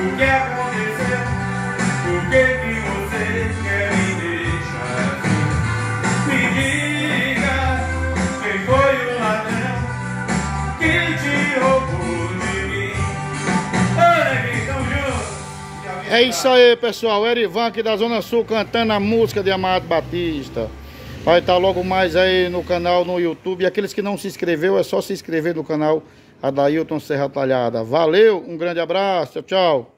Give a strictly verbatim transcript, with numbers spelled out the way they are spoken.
O que aconteceu? Por que que você quer me deixar assim? Me diga, quem foi o ladrão que te roubou de mim? Olha, tamo junto. É isso aí, pessoal. Erivan aqui da Zona Sul cantando a música de Amado Batista. Vai estar logo mais aí no canal no YouTube. E aqueles que não se inscreveu, é só se inscrever no canal Adailton Serra Talhada. Valeu, um grande abraço, tchau, tchau.